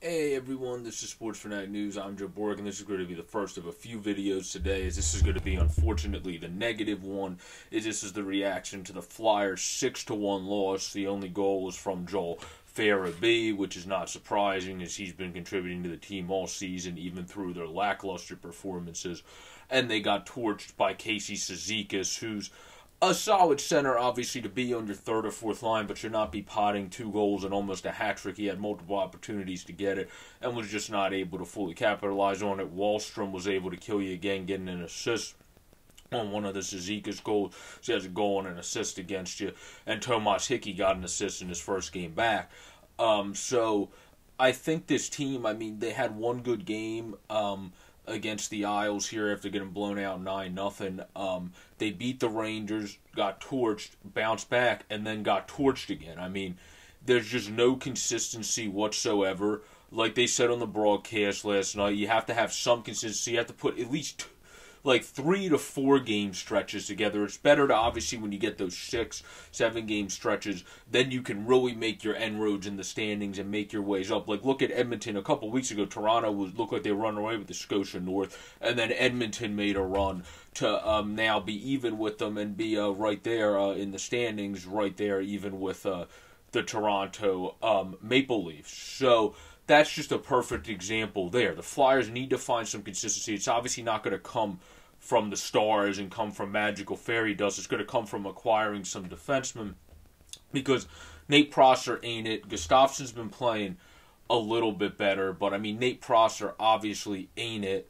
Hey everyone, this is Sports Fanatic News. I'm Joe Borg, and this is going to be the first of a few videos today, as this is going to be, unfortunately, the negative one. This is the reaction to the Flyers' 6-1 loss. The only goal was from Joel Farabee, which is not surprising, as he's been contributing to the team all season, even through their lackluster performances. And they got torched by Casey Cizikas, who's a solid center, obviously, to be on your third or fourth line, but should not be potting 2 goals and almost a hat trick. He had multiple opportunities to get it and was just not able to fully capitalize on it. Wallstrom was able to kill you again, getting an assist on one of the Cizikas goals. So he has a goal and an assist against you. And Tomas Hickey got an assist in his first game back. So I think this team, they had one good game against the Isles here after getting blown out 9-0. They beat the Rangers, got torched, bounced back, and then got torched again. There's just no consistency whatsoever. Like they said on the broadcast last night, you have to have some consistency. You have to put at least 3 to 4 game stretches together. It's better to, obviously, when you get those 6-7 game stretches, then you can really make your inroads in the standings and make your ways up. Like, look at Edmonton. A couple weeks ago, Toronto looked like they were running away with the Scotia North, and then Edmonton made a run to now be even with them and be right there in the standings, right there even with the Toronto Maple Leafs. So that's just a perfect example there. The Flyers need to find some consistency. It's obviously not going to come from the stars and come from magical fairy dust. It's going to come from acquiring some defensemen, because Nate Prosser ain't it. Gustafsson's been playing a little bit better, but Nate Prosser obviously ain't it.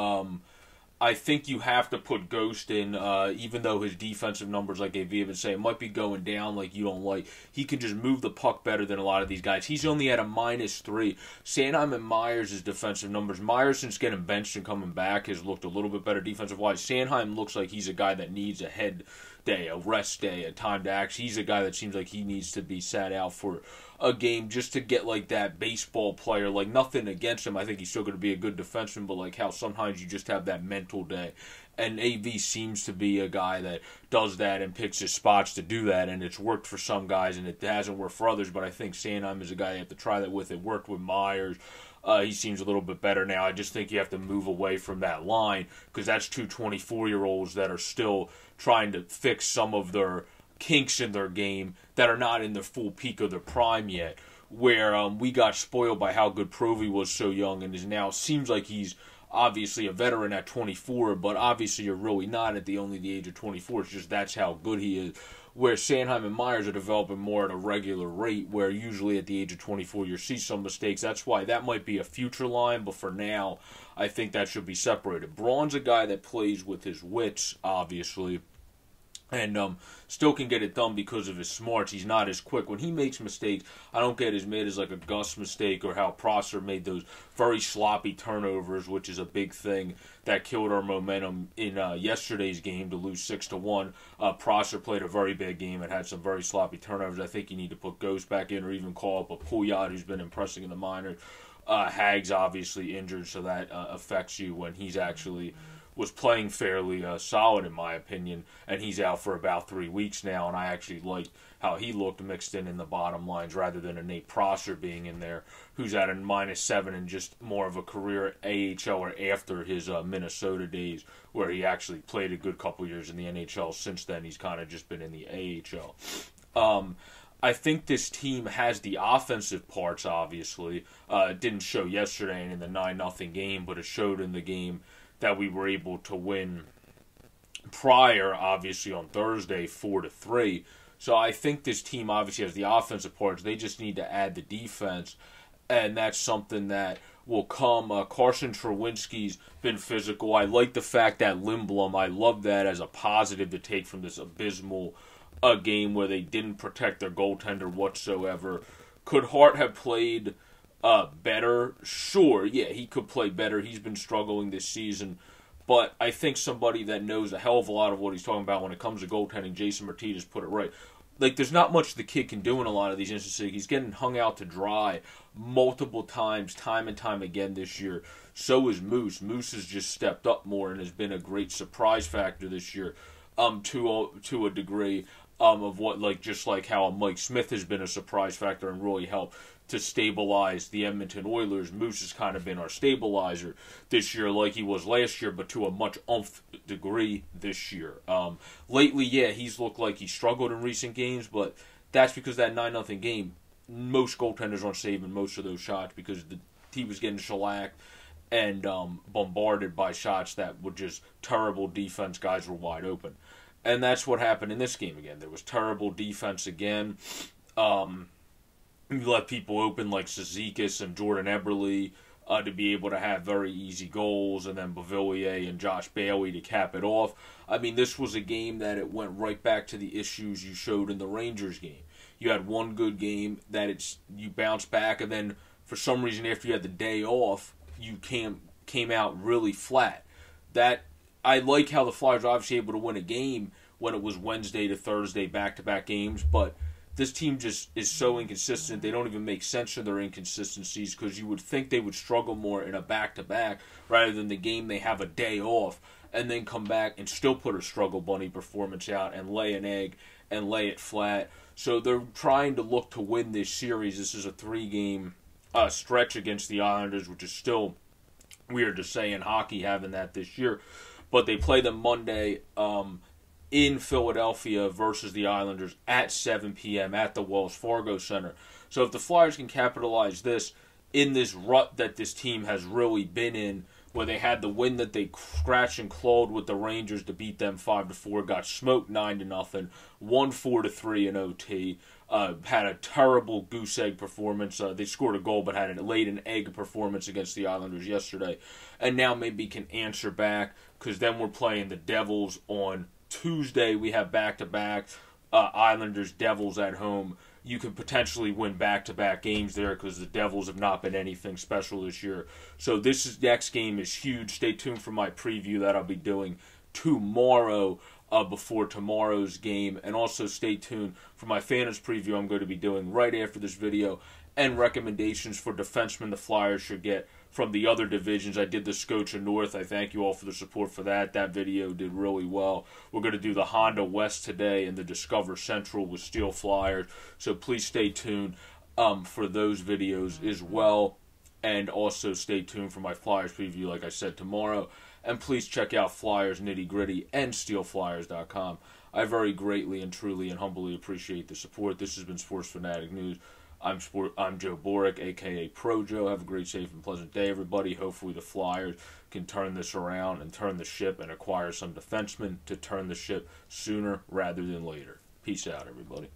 I think you have to put Ghost in, even though his defensive numbers, like AV have been saying, might be going down like you don't like. He can just move the puck better than a lot of these guys. He's only at a -3. Sanheim and Myers' defensive numbers. Myers, since getting benched and coming back, has looked a little bit better defensive-wise. Sanheim looks like he's a guy that needs a head day, a rest day, a time to act. He's a guy that seems like he needs to be sat out for a game just to get that baseball player. Nothing against him. I think he's still going to be a good defenseman, but how sometimes you just have that mental day. And AV seems to be a guy that does that and picks his spots to do that, and it's worked for some guys and it hasn't worked for others, but I think Sanheim is a guy you have to try that with. It worked with Myers. He seems a little bit better now. I just think you have to move away from that line, because that's 2 24-year-olds that are still trying to fix some of their kinks in their game that are not in the full peak of their prime yet, where we got spoiled by how good Provy was so young and is now seems like he's obviously a veteran at 24, but obviously you're really not at only the age of 24. It's just that's how good he is. Where Sanheim and Myers are developing more at a regular rate, where usually at the age of 24 you see some mistakes. That's why that might be a future line, but for now, I think that should be separated. Braun's a guy that plays with his wits, obviously, and still can get it done because of his smarts. He's not as quick. When he makes mistakes, I don't get as mad as a Gus mistake or how Prosser made those very sloppy turnovers, which is a big thing that killed our momentum in yesterday's game to lose 6-1. Prosser played a very bad game and had some very sloppy turnovers. I think you need to put Ghost back in or even call up a Pouliot, who's been impressing in the minors. Hag's obviously injured, so that affects you when he's actually was playing fairly solid, in my opinion, and he's out for about 3 weeks now, and I actually liked how he looked mixed in the bottom lines rather than a Nate Prosser being in there, who's at a -7 and just more of a career AHLer after his Minnesota days, where he actually played a good couple years in the NHL. Since then, he's kind of just been in the AHL. I think this team has the offensive parts, obviously. It didn't show yesterday and in the 9-0 game, but it showed in the game that we were able to win prior, obviously, on Thursday, 4-3. So I think this team obviously has the offensive parts. They just need to add the defense, and that's something that will come. Carson Trowinski's been physical. I like the fact that Lindblom, I love that as a positive to take from this abysmal game where they didn't protect their goaltender whatsoever. Could Hart have played better? Sure, yeah, he could play better. He's been struggling this season. But I think somebody that knows a hell of a lot of what he's talking about when it comes to goaltending, Jason Martinez, put it right. There's not much the kid can do in a lot of these instances. He's getting hung out to dry multiple times, time and time again this year. So is Moose. Moose has just stepped up more and has been a great surprise factor this year. To a degree. of what, like, just like how Mike Smith has been a surprise factor and really helped to stabilize the Edmonton Oilers. Moose has kind of been our stabilizer this year, like he was last year, but to a much degree this year. Lately, yeah, he's looked like he struggled in recent games, but that's because that 9-0 game, most goaltenders aren't saving most of those shots because the team was getting shellacked and bombarded by shots that were just terrible defense. Guys were wide open. And that's what happened in this game again. There was terrible defense again. You let people open like Cizikas and Jordan Eberle to be able to have very easy goals, and then Beauvillier and Josh Bailey to cap it off. I mean, this was a game that it went right back to the issues you showed in the Rangers game. You had one good game that you bounced back, and then for some reason after you had the day off, you came out really flat. That I like how the Flyers were obviously able to win a game when it was Wednesday to Thursday back-to-back games, but this team just is so inconsistent. They don't even make sense of their inconsistencies because you would think they would struggle more in a back-to-back rather than the game they have a day off and then come back and still put a struggle bunny performance out and lay an egg and lay it flat. So they're trying to look to win this series. This is a 3-game stretch against the Islanders, which is still weird to say in hockey having that this year. But they play them Monday in Philadelphia versus the Islanders at 7 p.m. at the Wells Fargo Center. So if the Flyers can capitalize this in this rut that this team has really been in, where they had the win that they scratched and clawed with the Rangers to beat them 5-4, got smoked 9-0, won 4-3 in OT, had a terrible goose egg performance. They scored a goal but had laid an egg performance against the Islanders yesterday, and now maybe can answer back because then we're playing the Devils on Tuesday. We have back-to-back Islanders, Devils at home. You can potentially win back-to-back games there because the Devils have not been anything special this year. So next game is huge. Stay tuned for my preview that I'll be doing tomorrow before tomorrow's game. And also stay tuned for my fantasy preview I'm going to be doing right after this video and recommendations for defensemen the Flyers should get from the other divisions. I did the Scotia North. I thank you all for the support for that. That video did really well. We're going to do the Honda West today and the Discover Central with Steel Flyers. So please stay tuned for those videos as well. And also stay tuned for my Flyers preview, like I said, tomorrow. And please check out Flyers Nitty Gritty and SteelFlyers.com. I very greatly and truly and humbly appreciate the support. This has been Sports Fanatic News. I'm Joe Boric, a.k.a. Pro Joe. Have a great, safe, and pleasant day, everybody. Hopefully the Flyers can turn this around and turn the ship and acquire some defensemen to turn the ship sooner rather than later. Peace out, everybody.